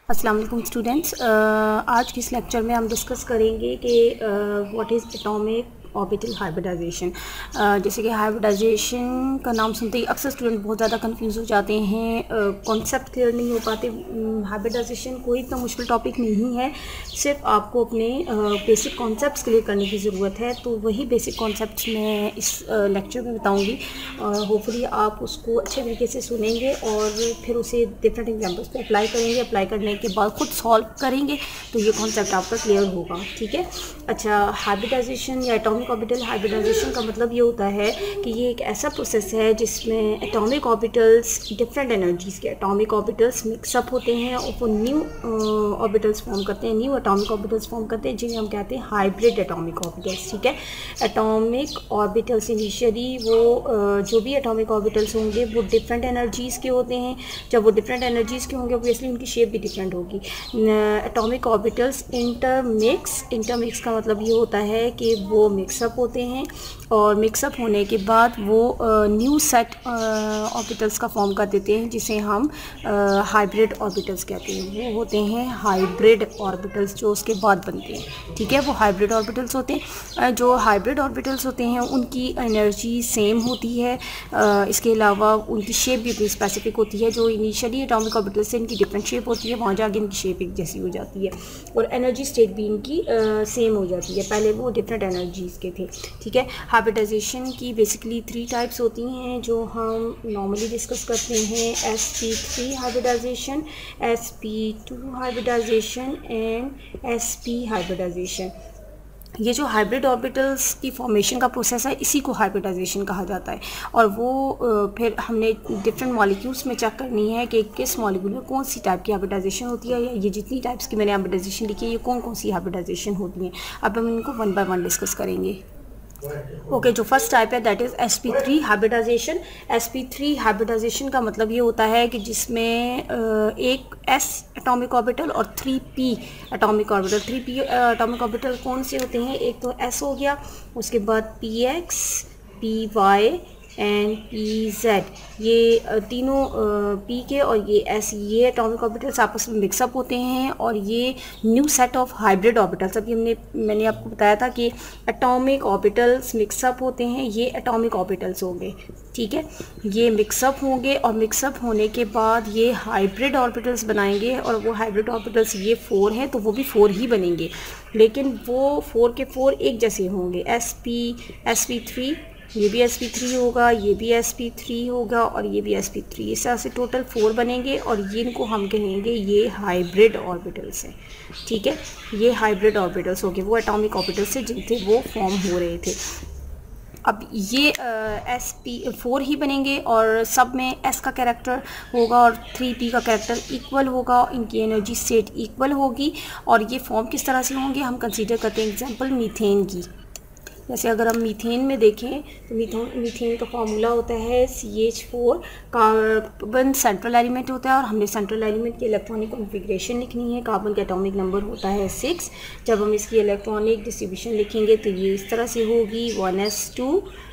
अस्सलाम वालेकुम स्टूडेंट्स। आज के इस लेक्चर में हम डिस्कस करेंगे कि what is atomic orbital hybridization. जैसे कि हाइब्रिडाइजेशन का नाम सुनते ही अक्सर स्टूडेंट बहुत ज़्यादा कंफ्यूज हो जाते हैं, कॉन्सेप्ट क्लियर नहीं हो पाते। हाइब्रिडाइजेशन कोई इतना मुश्किल टॉपिक नहीं है, सिर्फ आपको अपने बेसिक कॉन्सेप्ट्स क्लियर करने की ज़रूरत है। तो वही बेसिक कॉन्सेप्ट्स मैं इस लेक्चर में बताऊँगी। होपफुली आप उसको अच्छे तरीके से सुनेंगे और फिर उसे डिफरेंट एग्जाम्पल्स पे अप्लाई करेंगे। अप्लाई करने के बाद खुद सॉल्व करेंगे तो ये कॉन्सेप्ट आपका क्लियर होगा। ठीक है। अच्छा, हाइब्रिडाइजेशन या एटॉमिक ऑर्बिटल हाइब्रिडाइजेशन का मतलब ये होता है कि ये एक ऐसा प्रोसेस है जिसमें एटॉमिक ऑर्बिटल्स डिफरेंट एनर्जीज़ के एटॉमिक ऑर्बिटल्स मिक्सअप होते हैं और वो न्यू ऑर्बिटल्स फॉर्म करते हैं, न्यू एटॉमिक ऑर्बिटल्स फॉर्म करते हैं, जिन्हें हम कहते हैं हाइब्रिड एटॉमिक ऑर्बिटल्स। ठीक है। एटॉमिक ऑर्बिटल्स इनिशियली वो जो भी एटॉमिक ऑर्बिटल्स होंगे वो डिफरेंट एनर्जीज़ के होते हैं। जब वो डिफरेंट एनर्जीज़ के होंगे ऑब्वियसली उनकी शेप भी डिफरेंट होगी। एटॉमिक ऑर्बिटल्स इंटरमिक्स का मतलब ये होता है कि वो मिक्सअप होते हैं और मिक्सअप होने के बाद वो न्यू सेट ऑर्बिटल्स का फॉर्म कर देते हैं, जिसे हम हाइब्रिड ऑर्बिटल्स कहते हैं। वो होते हैं हाइब्रिड ऑर्बिटल्स जो उसके बाद बनते हैं। ठीक है, वो हाइब्रिड ऑर्बिटल्स होते हैं। जो हाइब्रिड ऑर्बिटल्स होते हैं उनकी एनर्जी सेम होती है, इसके अलावा उनकी शेप भी अपनी स्पेसिफिक होती है। जो इनिशियली एटॉमिक ऑर्बिटल्स से इनकी डिफरेंट शेप होती है, वहाँ जाके इनकी शेप एक जैसी हो जाती है और एनर्जी स्टेट भी इनकी सेम हो जाती है। पहले वो डिफरेंट एनर्जीज़ के थे। ठीक है। हाइब्रिडाइजेशन की बेसिकली 3 टाइप्स होती हैं जो हम नॉर्मली डिस्कस करते हैं: sp3 hybridization, sp2 hybridization and sp hybridization. ये जो हाइब्रिड ऑर्बिटल्स की फॉर्मेशन का प्रोसेस है इसी को हाइब्रिडाइजेशन कहा जाता है। और वो फिर हमने डिफरेंट मॉलिक्यूल्स में चेक करनी है कि किस मॉलिक्यूल में कौन सी टाइप की हाइब्रिडाइजेशन होती है, या ये जितनी टाइप्स की मैंने हाइब्रिडाइजेशन लिखी है ये कौन कौन सी हाइब्रिडाइजेशन होती हैं। अब हम इनको 1 बाय 1 डिस्कस करेंगे। ओके, जो फर्स्ट टाइप है that is sp3 hybridization. sp3 hybridization का मतलब ये होता है कि जिसमें एक s एटॉमिक ऑर्बिटल और 3p atomic orbital. 3p atomic orbital कौन से होते हैं? एक तो s हो गया, उसके बाद px, py एंड pz। ये तीनों p के और ये s, ये एटॉमिक ऑर्बिटल्स आपस में मिक्सअप होते हैं और ये new set of hybrid orbitals. अभी मैंने आपको बताया था कि एटॉमिक ऑर्बिटल्स मिक्सअप होते हैं, ये एटॉमिक ऑर्बिटल्स होंगे। ठीक है, ये मिक्सअप होंगे और मिक्सअप होने के बाद ये हाइब्रिड ऑर्बिटल्स बनाएंगे और वो हाइब्रिड ऑर्बिटल्स ये 4 हैं तो वो भी 4 ही बनेंगे, लेकिन वो 4 के 4 एक जैसे होंगे। sp3, ये भी sp3 होगा, ये भी sp3 होगा और ये भी sp3। इस तरह से टोटल 4 बनेंगे और ये इनको हम कहेंगे ये हाइब्रिड ऑर्बिटल्स हैं। ठीक है, ये हाइब्रिड ऑर्बिटल्स हो गए वो एटॉमिक ऑर्बिटल्स से जिनसे वो फॉर्म हो रहे थे। अब ये sp4 ही बनेंगे और सब में s का कैरेक्टर होगा और 3p का कैरेक्टर इक्वल होगा, इनकी एनर्जी स्टेट इक्वल होगी। और ये फॉर्म किस तरह से होंगे हम कंसीडर करते हैं एग्जांपल मीथेन की। जैसे अगर हम मीथेन में देखें तो मीथेन का फार्मूला होता है CH4। कार्बन सेंट्रल एलिमेंट होता है और हमने सेंट्रल एलिमेंट की इलेक्ट्रॉनिक कॉन्फ़िगरेशन लिखनी है। कार्बन का एटॉमिक नंबर होता है 6। जब हम इसकी इलेक्ट्रॉनिक डिस्ट्रीब्यूशन लिखेंगे तो ये इस तरह से होगी 1s2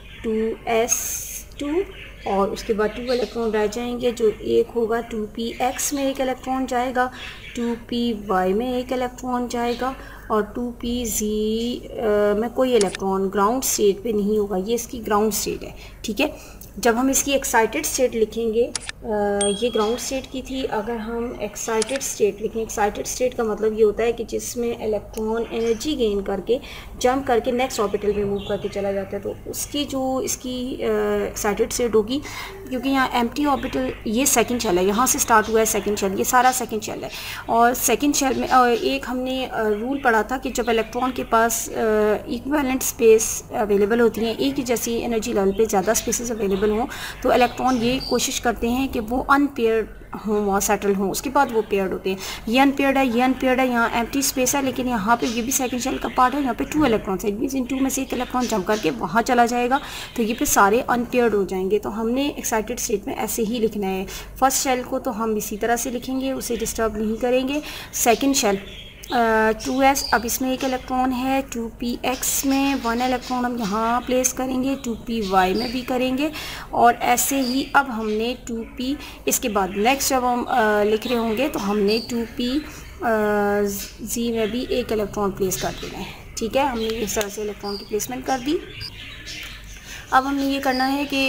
2s2 और उसके बाद 2 इलेक्ट्रॉन रह जाएंगे। जो एक होगा 2px में एक इलेक्ट्रॉन जाएगा, 2py में एक इलेक्ट्रॉन जाएगा और 2pz में कोई इलेक्ट्रॉन ग्राउंड स्टेट पे नहीं होगा। ये इसकी ग्राउंड स्टेट है। ठीक है, जब हम इसकी एक्साइटेड स्टेट लिखेंगे, ये ग्राउंड स्टेट की थी, अगर हम एक्साइटेड स्टेट लिखें, एक्साइटेड स्टेट का मतलब ये होता है कि जिसमें इलेक्ट्रॉन एनर्जी गेन करके जंप करके नेक्स्ट ऑर्बिटल में मूव करके चला जाता है, तो उसकी जो इसकी एक्साइटेड स्टेट होगी, क्योंकि यहाँ एम्प्टी ऑर्बिटल ये सेकंड शेल है, यहाँ से स्टार्ट हुआ है सेकंड शेल, ये सारा सेकंड शेल है। और सेकंड शेल में एक हमने रूल पढ़ा था कि जब इलेक्ट्रॉन के पास इक्विवेलेंट स्पेस अवेलेबल होती हैं, एक ही जैसी एनर्जी लेवल पे ज़्यादा स्पेसेस अवेलेबल हों, तो इलेक्ट्रॉन ये कोशिश करते हैं कि वो अनपेयर्ड हों, वहाँ सेटल हों, उसके बाद वो पेयर्ड होते हैं। ये अनपेयर्ड है, ये अनपेयर्ड है, यहाँ एम्प्टी स्पेस है, लेकिन यहाँ पे ये भी सेकंड शेल का पार्ट है, यहाँ पे 2 इलेक्ट्रॉन्स है, मीन्स इन 2 में से एक इलेक्ट्रॉन जंप करके वहाँ चला जाएगा, तो ये पे सारे अनपेयर्ड हो जाएंगे। तो हमने एक्साइटेड स्टेट में ऐसे ही लिखना है। फर्स्ट शेल को तो हम इसी तरह से लिखेंगे, उसे डिस्टर्ब नहीं करेंगे। सेकेंड शेल 2s, अब इसमें एक इलेक्ट्रॉन है, 2px में 1 इलेक्ट्रॉन हम यहाँ प्लेस करेंगे, 2py में भी करेंगे, और ऐसे ही अब हमने 2p, इसके बाद नेक्स्ट जब हम लिख रहे होंगे तो हमने 2pz में भी एक इलेक्ट्रॉन प्लेस कर देना है। ठीक है, हमने इस तरह से इलेक्ट्रॉन की प्लेसमेंट कर दी। अब हमने ये करना है कि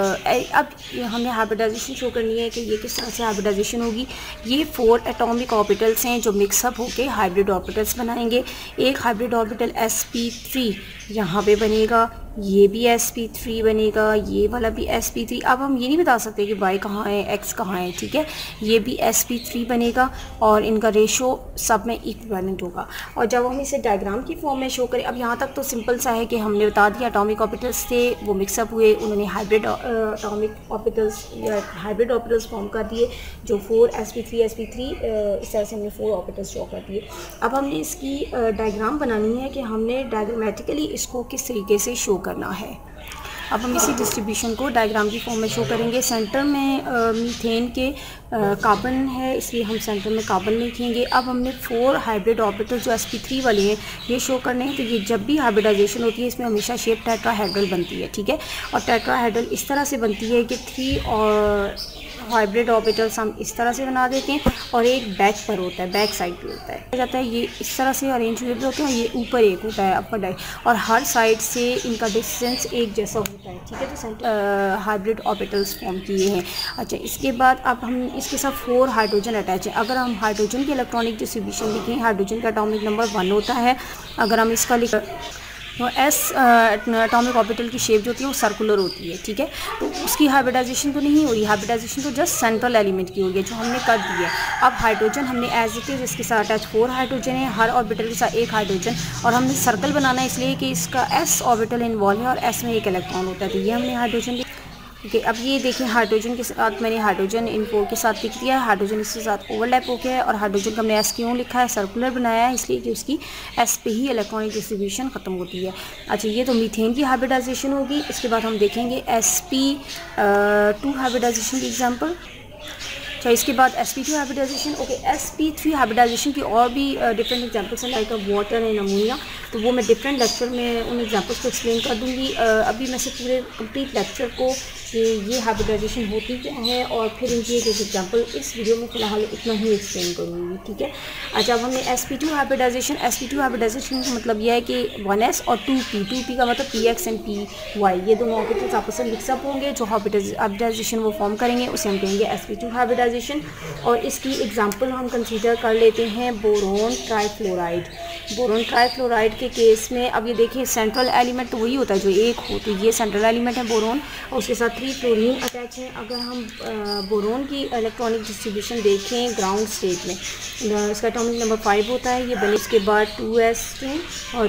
अब हमें हाइब्रिडाइजेशन शो करनी है कि ये किस तरह से हाइब्रिडाइजेशन होगी। ये 4 एटॉमिक ऑर्बिटल्स हैं जो मिक्सअप होके हाइब्रिड ऑर्बिटल्स बनाएंगे। एक हाइब्रिड ऑर्बिटल sp3 यहाँ पे बनेगा, ये भी sp3 बनेगा, ये वाला भी sp3। अब हम ये नहीं बता सकते कि y कहाँ है, x कहाँ है। ठीक है, ये भी sp3 बनेगा और इनका रेशो सब में इक्विवेलेंट होगा। और जब हम इसे डायग्राम की फॉर्म में शो करें, अब यहाँ तक तो सिंपल सा है कि हमने बता दिया एटॉमिक ऑर्बिटल्स थे, वो मिक्सअप हुए, उन्होंने हाइब्रिड एटॉमिक ऑर्बिटल्स या हाइब्रिड ऑर्बिटल्स फॉर्म कर दिए जो 4 sp3 sp3 इस तरह से हमने 4 ऑर्बिटल्स शो कर दिए। अब हमने इसकी डायग्राम बनानी है कि हमने डायग्रामेटिकली इसको किस तरीके से शो करना है। अब हम इसी डिस्ट्रीब्यूशन को डायग्राम की फॉर्म में शो करेंगे। सेंटर में मीथेन के कार्बन है, इसलिए हम सेंटर में कार्बन लिखेंगे। अब हमने 4 हाइब्रिड ऑर्बिटल जो sp3 वाले हैं ये शो करने हैं। तो ये जब भी हाइब्रिडाइजेशन होती है इसमें हमेशा शेप टेट्राहेड्रल बनती है। ठीक है, और टेट्राहेड्रल इस तरह से बनती है कि 3 और हाइब्रिड ऑर्बिटल्स हम इस तरह से बना देते हैं और एक बैक पर होता है, बैक साइड पे होता है जाता है। ये इस तरह से अरेंज हुए होते हैं, ये ऊपर एक होता है अपर डाइ, और हर साइड से इनका डिस्टेंस एक जैसा होता है। ठीक है, तो हाइब्रिड ऑर्बिटल्स फॉर्म किए हैं। अच्छा, इसके बाद अब हम इसके साथ 4 हाइड्रोजन अटैच है। अगर हम हाइड्रोजन की इलेक्ट्रॉनिक डिस्ट्रीब्यूशन लिखें, हाइड्रोजन का एटॉमिक नंबर 1 होता है। अगर हम इसका लिख तो एस एटॉमिक ऑर्बिटल की शेप जो होती है वो सर्कुलर होती है। ठीक है, तो उसकी हाइब्रिडाइजेशन तो नहीं हो रही, हाइब्रिडाइजेशन तो जस्ट सेंट्रल एलिमेंट की हो रही है जो हमने कर दी है। अब हाइड्रोजन हमने एज इट इज़ इसके साथ अटैच 4 हाइड्रोजन है, हर ऑर्बिटल के साथ एक हाइड्रोजन, और हमने सर्कल बनाना है इसलिए कि इसका एस ऑर्बिटल इन्वॉल्व है और एस में एक इलेक्ट्रॉन होता है। तो ये हमने हाइड्रोजन ओके। अब ये देखिए हाइड्रोजन के साथ मैंने हाइड्रोजन इन 4 के साथ लिख दिया है, हाइड्रोजन इसके साथ ओवरलैप हो गया है, और हाइड्रोजन का हमने एस क्यों लिखा है, सर्कुलर बनाया है इसलिए कि उसकी एस पे ही इलेक्ट्रॉनिक डिस्ट्रीब्यूशन ख़त्म होती है। अच्छा, ये तो मीथेन की हाइब्रिडाइजेशन होगी। इसके बाद हम देखेंगे sp2 हाइब्रिडाइजेशन की एग्जाम्पल। अच्छा, इसके बाद sp2 hybridisation. Okay, sp3 hybridisation की और भी डिफरेंट एग्जांपल्स हैं लाइक वाटर एंड अमोनिया, तो वो मैं डिफरेंट लेक्चर में उन एग्जांपल्स को एक्सप्लेन कर दूंगी। अभी मैं सिर्फ पूरे कंप्लीट लेक्चर को ये हाइब्रिडाइजेशन होती क्या है और फिर इनकी एक एग्जांपल इस वीडियो में फ़िलहाल इतना ही एक्सप्लेन करूँगी। ठीक है, अच्छा, अब हमने sp2 हाइब्रिडाइजेशन का मतलब यह है कि 1s और 2p का मतलब px एंड py, ये दोनों ऑर्बिटल्स आपस में मिक्सअप होंगे, जो हाइब्रिडाइजेशन वो फॉर्म करेंगे उसे हम कहेंगे sp2 हाइब्रिडाइजेशन। और इसकी एग्जांपल हम कंसीडर कर लेते हैं बोरोन ट्राईफ्लोराइड। बोरोन ट्राईफ्लोराइड के केस में अब ये देखिए सेंट्रल एलिमेंट तो वही होता है जो एक हो, तो ये सेंट्रल एलिमेंट है बोरोन, और उसके साथ 3 फ्लोरीन अटैच है। अगर हम बोरोन की इलेक्ट्रॉनिक डिस्ट्रीब्यूशन देखें ग्राउंड स्टेट में, इसका एटॉमिक नंबर 5 होता है। ये बने इसके बाद 2s2 और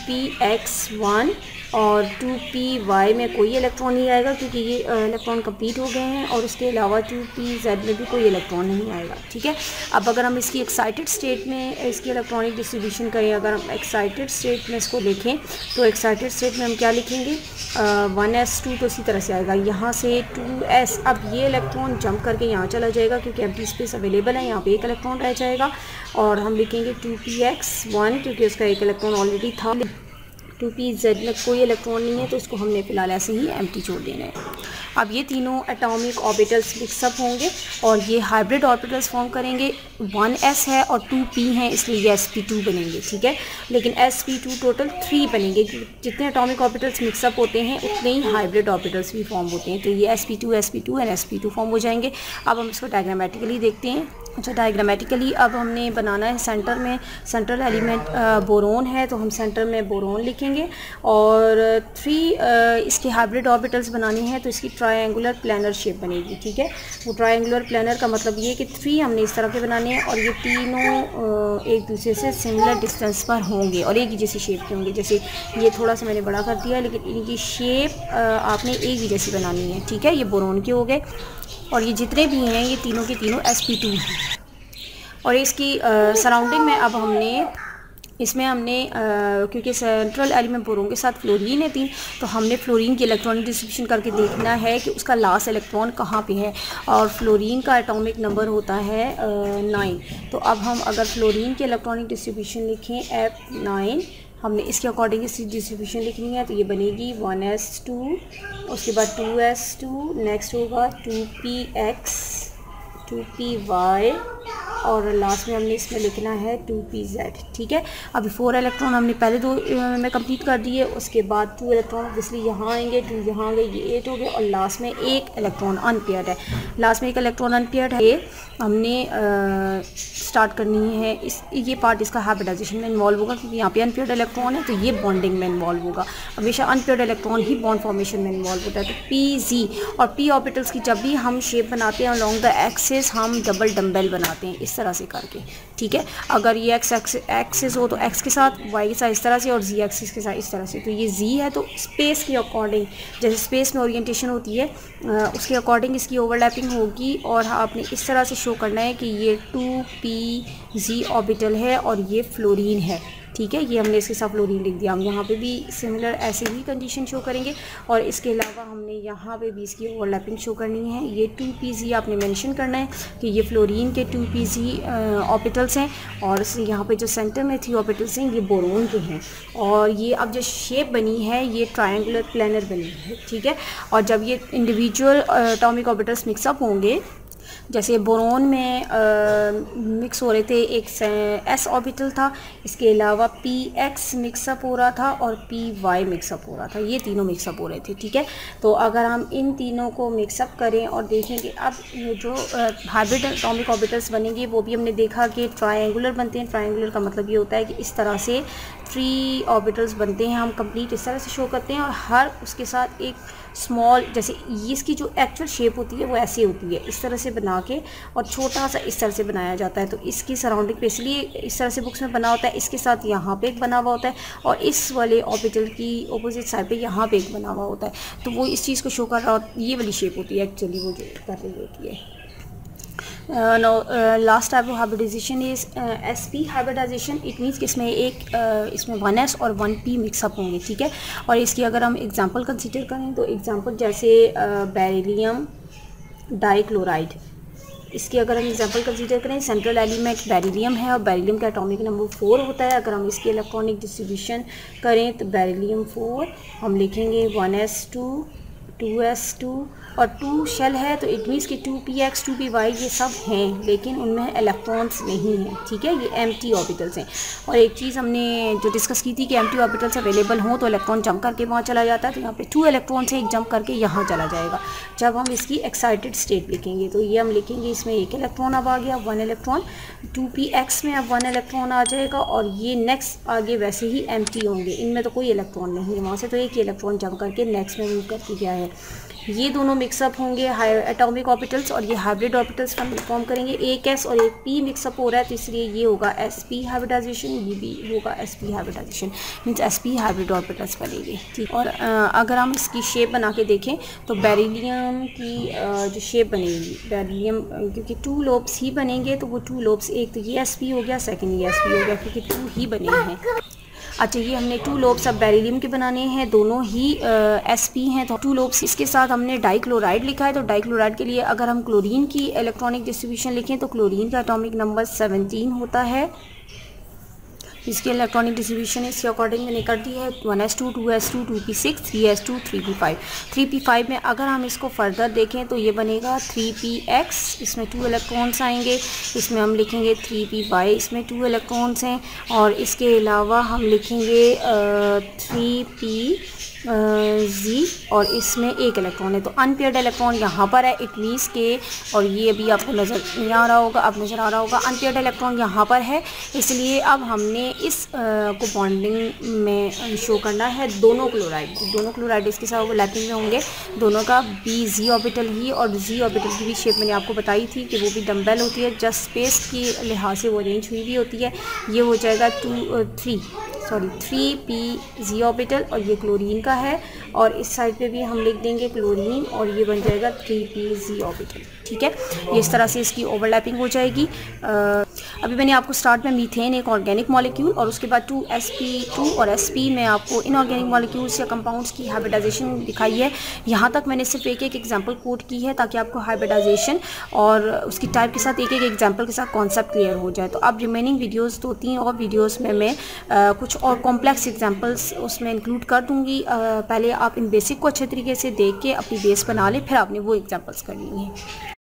2px1 और 2py में कोई इलेक्ट्रॉन नहीं आएगा क्योंकि ये इलेक्ट्रॉन कंप्लीट हो गए हैं, और उसके अलावा 2pz में भी कोई इलेक्ट्रॉन नहीं आएगा। ठीक है, अब अगर हम इसकी एक्साइटेड स्टेट में इसकी इलेक्ट्रॉनिक डिस्ट्रीब्यूशन करें, अगर हम एक्साइटेड स्टेट में इसको देखें तो एक्साइटेड स्टेट में हम क्या लिखेंगे, 1s2 तो इसी तरह से आएगा, यहाँ से 2s। अब ये इलेक्ट्रॉन जंप करके यहाँ चला जाएगा क्योंकि एम्प्टी स्पेस अवेलेबल है, यहाँ पे एक इलेक्ट्रॉन रह जाएगा, और हम लिखेंगे 2px1 क्योंकि उसका एक इलेक्ट्रॉन ऑलरेडी था। 2pz में कोई इलेक्ट्रॉन नहीं है तो इसको हमने फ़िलहाल ऐसे ही एम्प्टी छोड़ देना है। अब ये तीनों एटॉमिक ऑर्बिटल्स मिक्सअप होंगे और ये हाइब्रिड ऑर्बिटल्स फॉर्म करेंगे। 1s है और 2p हैं इसलिए ये sp2 बनेंगे। ठीक है, लेकिन sp2 टोटल 3 बनेंगे। जितने एटॉमिक ऑर्बिटल्स मिक्सअप होते हैं उतने ही हाइब्रिड ऑर्बिटल्स भी फॉर्म होते हैं, तो ये sp2 एंड sp2 फॉर्म हो जाएंगे। अब हम इसको डायग्रामेटिकली देखते हैं। अच्छा, डायग्रामेटिकली अब हमने बनाना है सेंटर में, सेंट्रल एलिमेंट बोरोन है तो हम सेंटर में बोरोन लिखेंगे, और 3 इसके हाइब्रिड ऑर्बिटल्स बनाने हैं तो इसकी ट्रायंगुलर प्लानर शेप बनेगी। ठीक है, वो ट्रायंगुलर प्लानर का मतलब ये कि 3 हमने इस तरह के बनाने हैं और ये तीनों एक दूसरे से सिमिलर डिस्टेंस पर होंगे और एक ही जैसी शेप के होंगे। जैसे ये थोड़ा सा मैंने बड़ा कर दिया, लेकिन इनकी शेप आपने एक ही जैसी बनानी है। ठीक है, ये बोरोन के हो गए, और ये जितने भी हैं ये तीनों के तीनों sp2 हैं। और इसकी सराउंडिंग में अब हमने इसमें हमने क्योंकि सेंट्रल एलिमेंट बोरोन के साथ फ्लोरीन है 3, तो हमने फ्लोरीन की इलेक्ट्रॉनिक डिस्ट्रीब्यूशन करके देखना है कि उसका लास्ट इलेक्ट्रॉन कहाँ पे है, और फ्लोरीन का एटॉमिक नंबर होता है 9। तो अब हम अगर फ्लोरीन की इलेक्ट्रॉनिक डिस्ट्रीब्यूशन लिखें F9, हमने इसके अकॉर्डिंग इसकी डिस्ट्रीब्यूशन लिखनी है, तो ये बनेगी 1s2, उसके बाद 2s2, नेक्स्ट होगा 2px, 2py, और लास्ट में हमने इसमें लिखना है 2pz। ठीक है, अभी 4 इलेक्ट्रॉन हमने पहले 2 में कंप्लीट कर दिए, उसके बाद 2 इलेक्ट्रॉन ऑब्वियसली यहाँ आएंगे, 2 यहाँ आ गए, ये 8 हो गए, और लास्ट में 1 इलेक्ट्रॉन अनपेयर्ड है। लास्ट में 1 इलेक्ट्रॉन अनपेयर्ड है, ये हमने स्टार्ट करनी है। ये पार्ट इसका हाइब्रिडाइजेशन में इन्वॉल्व होगा, क्योंकि यहाँ पे अनपेयर्ड इलेक्ट्रॉन है, तो ये बॉन्डिंग में इन्वॉल्व होगा। हमेशा अनपेयर्ड इलेक्ट्रॉन ही बॉन्ड फॉर्मेशन में इन्वॉल्व होता है। तो pz और p ऑर्बिटल्स की जब भी हम शेप बनाते हैं अलॉन्ग द एक्सिस, हम डबल डम्बेल बनाते हैं इस तरह से करके। ठीक है, अगर ये एक्सिस हो तो x के साथ, y के साथ इस तरह से, और z एक्सिस के साथ इस तरह से। तो ये z है, तो स्पेस के अकॉर्डिंग, जैसे स्पेस में ओरिएंटेशन होती है उसके अकॉर्डिंग इसकी ओवरलैपिंग होगी, और आपने इस तरह से शो करना है कि ये 2pz ऑर्बिटल है और ये फ्लोरीन है। ठीक है, ये हमने इसके साथ फ्लोरीन लिख दिया। हम यहाँ पे भी सिमिलर ऐसे ही कंडीशन शो करेंगे, और इसके अलावा हमने यहाँ पे भी इसकी ओवरलैपिंग शो करनी है। ये 2pz आपने मेंशन करना है कि ये फ्लोरीन के 2pz ऑर्बिटल्स हैं, और यहाँ पे जो सेंटर में 3 ऑर्बिटल्स हैं ये बोरोन के हैं। और ये अब जो शेप बनी है ये ट्रायंगुलर प्लेनर बनी है। ठीक है, और जब ये इंडिविजुअल एटॉमिक ऑर्बिटल्स मिक्सअप होंगे, जैसे बोरोन में मिक्स हो रहे थे, एक s ऑर्बिटल था, इसके अलावा px मिक्सअप हो रहा था और py मिक्सअप हो रहा था, ये तीनों मिक्सअप हो रहे थे। ठीक है, तो अगर हम इन तीनों को मिक्सअप करें और देखेंगे, अब जो हाइब्रिड एटॉमिक ऑर्बिटल्स बनेंगे वो भी हमने देखा कि ट्रायंगुलर बनते हैं। ट्रायंगुलर का मतलब ये होता है कि इस तरह से 3 ऑर्बिटल्स बनते हैं, हम कंप्लीट इस तरह से शो करते हैं, और हर उसके साथ एक स्मॉल, जैसे इसकी जो एक्चुअल शेप होती है वो ऐसी होती है, इस तरह से बना के, और छोटा सा इस तरह से बनाया जाता है। तो इसकी सराउंडिंग पे इसलिए इस तरह से बुक्स में बना होता है, इसके साथ यहाँ पे एक बना हुआ होता है, और इस वाले ऑर्बिटल की अपोजिट साइड पे यहाँ पे एक बना हुआ होता है। तो वो इस चीज़ को शो कर रहा होता है, ये वाली शेप होती है एक्चुअली वो जो कर रही होती है। Last type of hybridization is sp hybridization. It means कि इसमें 1s और 1p मिक्सअप होंगे। ठीक है, और इसकी अगर हम एग्जांपल कंसीडर करें तो एग्जांपल जैसे बेरिलियम डाइक्लोराइड, इसकी अगर हम एग्जांपल कंसीडर करें, सेंट्रल एलिमेंट बेरिलियम है और बेरिलियम का एटॉमिक नंबर 4 होता है। अगर हम इसकी इलेक्ट्रॉनिक डिस्ट्रीब्यूशन करें तो बेरिलियम 4 हम लिखेंगे 1s2, 2s2 और 2 शेल है, तो इट मीन्स कि 2px, 2py ये सब हैं, लेकिन उनमें इलेक्ट्रॉन्स नहीं हैं। ठीक है, ये एम्प्टी ऑर्बिटल्स हैं। और एक चीज़ हमने जो डिस्कस की थी कि एम्प्टी ऑर्बिटल्स अवेलेबल हों तो इलेक्ट्रॉन जंप करके वहाँ चला जाता है, तो यहाँ पे 2 इलेक्ट्रॉन्स हैं, एक जंप करके यहाँ चला जाएगा। जब हम इसकी एक्साइटेड स्टेट लिखेंगे तो ये हम लिखेंगे इसमें 1 इलेक्ट्रॉन अब आ गया, 1 इलेक्ट्रॉन, 2px में अब 1 इलेक्ट्रॉन आ जाएगा, और ये नेक्स्ट आगे वैसे ही एम्प्टी होंगे, इनमें तो कोई इलेक्ट्रॉन नहीं है वहाँ से, तो एक ही इलेक्ट्रॉन जंप करके नेक्स्ट में मूव करके गया है। ये दोनों मिक्सअप होंगे एटॉमिक ऑर्बिटल्स, और ये हाइब्रिड ऑर्बिटल्स फॉर्म करेंगे। एक s और एक p मिक्सअप हो रहा है, तो इसलिए ये होगा sp हाइब्रिडाइजेशन, ये भी होगा sp hybridization, means sp hybrid orbitals बनेंगे। ठीक, और अगर हम इसकी शेप बना के देखें तो बेरिलियम की जो शेप बनेगी, बेरिलियम क्योंकि 2 लोब्स ही बनेंगे, तो वो 2 लोब्स, एक तो ये sp हो गया, सेकेंड ये sp हो गया, क्योंकि 2 ही बने हैं। अच्छा, ये हमने 2 लोब्स अब बेरिलियम के बनाने हैं, दोनों ही sp हैं, तो 2 लोब्स। इसके साथ हमने डाइक्लोराइड लिखा है, तो डाइक्लोराइड के लिए अगर हम क्लोरीन की इलेक्ट्रॉनिक डिस्ट्रीब्यूशन लिखें तो क्लोरीन का एटॉमिक नंबर 17 होता है। इसकी इलेक्ट्रॉनिक डिस्ट्रीब्यूशन इसके अकॉर्डिंग मैंने कर दी है, 1s2, 2s2, 2p6, 3s2, 3p5। 3p5 में अगर हम इसको फर्दर देखें तो ये बनेगा 3px, इसमें 2 इलेक्ट्रॉन्स आएंगे, इसमें हम लिखेंगे 3py, इसमें 2 इलेक्ट्रॉन्स हैं, और इसके अलावा हम लिखेंगे 3p और इसमें 1 इलेक्ट्रॉन है। तो अनपेयर्ड इलेक्ट्रॉन यहाँ पर है, इट मीन्स के, और ये अभी आपको नज़र नहीं आ रहा होगा, अब नज़र आ रहा होगा, अनपेयर्ड इलेक्ट्रॉन यहाँ पर है, इसलिए अब हमने इस को बॉन्डिंग में शो करना है। दोनों क्लोराइड इसके साथ ओवरलैपिंग में होंगे, दोनों का bz ऑर्बिटल ही, और z ऑर्बिटल की भी शेप मैंने आपको बताई थी कि वो भी डम्बेल होती है, जस्ट स्पेस की लिहाज से वो अरेंज हुई भी होती है। ये हो जाएगा 3p z ऑर्बिटल, और ये क्लोरीन का है, और इस साइड पे भी हम लिख देंगे क्लोरीन, और ये बन जाएगा 3p z ऑर्बिटल। ठीक है, ये इस तरह से इसकी ओवरलैपिंग हो जाएगी। अभी मैंने आपको स्टार्ट में मीथेन एक ऑर्गेनिक मॉलिक्यूल और उसके बाद 2sp2 और sp में आपको इनऑर्गेनिक मॉलिक्यूल्स या कंपाउंड्स की हाइब्रिडाइजेशन दिखाई है। यहाँ तक मैंने सिर्फ एक एग्जांपल कोट की है ताकि आपको हाइब्रिडाइजेशन और उसकी टाइप के साथ एक एग्जांपल के साथ कॉन्सेप्ट क्लियर हो जाए। तो अब रिमेनिंग वीडियोस 2-3 और वीडियोस में मैं कुछ और कॉम्प्लेक्स एग्जांपल्स उसमें इंक्लूड कर दूँगी। पहले आप इन बेसिक को अच्छे तरीके से देख के अपनी बेस बना लें, फिर आपने वो एग्जांपल्स करनी है।